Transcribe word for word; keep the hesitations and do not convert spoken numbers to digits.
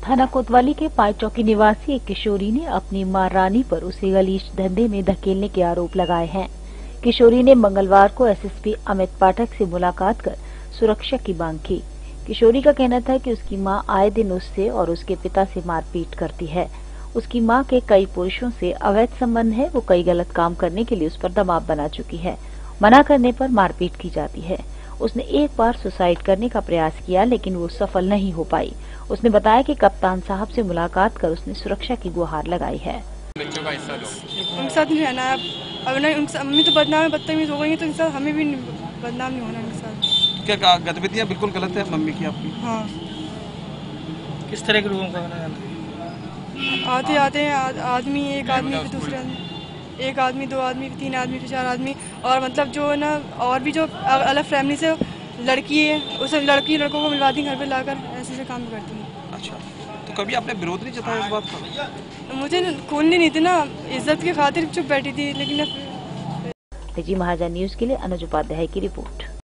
थाना कोतवाली के पांच चौकी निवासी एक किशोरी ने अपनी मां रानी पर उसे गलीच धंधे में धकेलने के आरोप लगाए हैं। किशोरी ने मंगलवार को एसएसपी अमित पाठक से मुलाकात कर सुरक्षा की मांग की। किशोरी का कहना था कि उसकी मां आए दिन उससे और उसके पिता से मारपीट करती है। उसकी मां के कई पुरुषों से अवैध संबंध है। वो कई गलत काम करने के लिए उस पर दबाव बना चुकी है। मना करने पर मारपीट की जाती है। उसने एक बार सुसाइड करने का प्रयास किया, लेकिन वो सफल नहीं हो पाई। उसने बताया कि कप्तान साहब से मुलाकात कर उसने सुरक्षा की गुहार लगाई है। बच्चों का हिस्सा लो, उनके साथ नहीं रहना है। अब नहीं, उनके मम्मी तो बदनाम है, बदतमीज हो गई है, तो इनके साथ हमें भी बदनाम नहीं होना उनके साथ। क्या गतिविधियाँ बिल्कुल गलत है मम्मी की आपकी? हाँ। किस तरह के लोगों का आते आते हैं आदमी, एक आदमी फिर दूसरे आदमी, एक आदमी, दो आदमी, तीन आदमी, फिर चार आदमी, और मतलब जो है ना, और भी जो अलग फैमिली से लड़की है, उसे लड़की लड़कों को मिलवाती घर पे लाकर, ऐसे ऐसे काम करती है। अच्छा, तो कभी आपने विरोध नहीं जताया इस बात का? मुझे खोलनी नहीं थी ना, इज्जत की खातिर चुप बैठी थी, लेकिन जी महाजन न्यूज के लिए अनुज उपाध्याय की रिपोर्ट।